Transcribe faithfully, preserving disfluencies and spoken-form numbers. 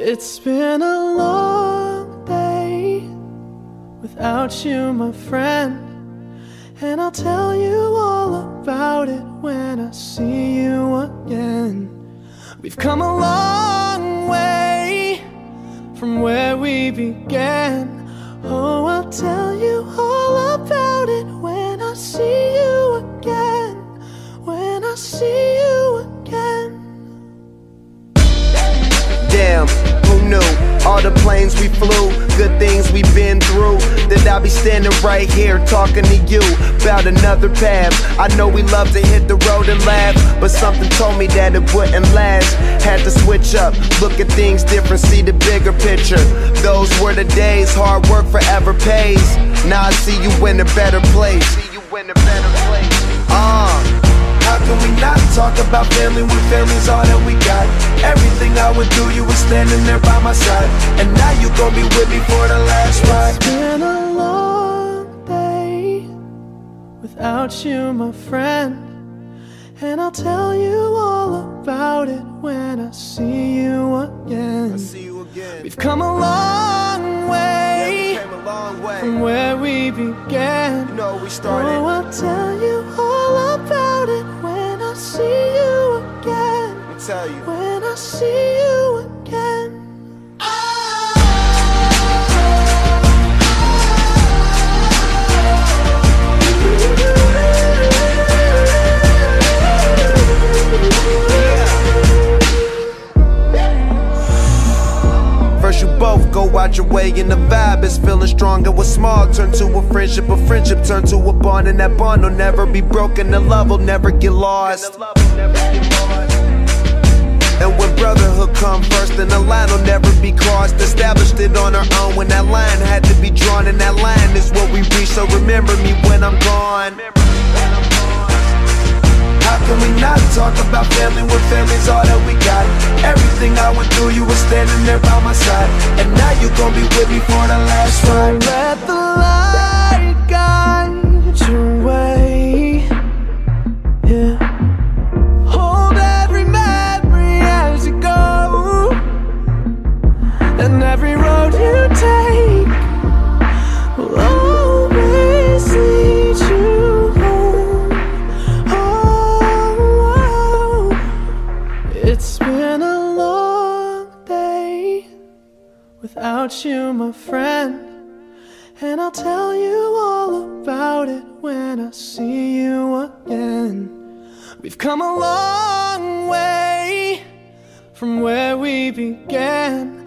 It's been a long day without you, my friend, and I'll tell you all about it when I see you again. We've come a long way from where we began. Oh, I'll tell you all about it when I see you again. When I see you again. Damn, who knew? All the planes we flew, good things we've been through, that I'll be standing right here talking to you about another path. I know we love to hit the road and laugh, but something told me that it wouldn't last. Had to switch up, look at things different, see the bigger picture. Those were the days, hard work forever pays. Now I see you in a better place. See you in a better place. Uh How can we not talk about family when family's all that we got? Everything I would do, you were standing there by my side, and now you gon' be with me for the last ride. It's been a long day without you, my friend, and I'll tell you all about it when I see you again. I see you again. We've come a long way, yeah, we came a long way from where we began. You know we started. Oh, I'll tell you all about it when I see you again. Let me tell you. When I see you again. First you both go out your way and the vibe is feeling strong. It was small, turn to a friendship, a friendship turn to a bond, and that bond will never be broken, the love will never get lost. And when brotherhood come first, then the line will never be crossed. Established it on our own when that line had to be drawn, and that line is what we reach, so remember me when I'm gone. How can we not talk about family when family's all that we got? Everything I went through, you were standing there by my side, and now you gon' be with me for the last ride. Let the light guide your way, yeah. Hold every memory as you go, and every road you take will always lead you home. Oh, it's been a long day without you, my friend, and I'll tell you all about it when I see you again. We've come a long way from where we began.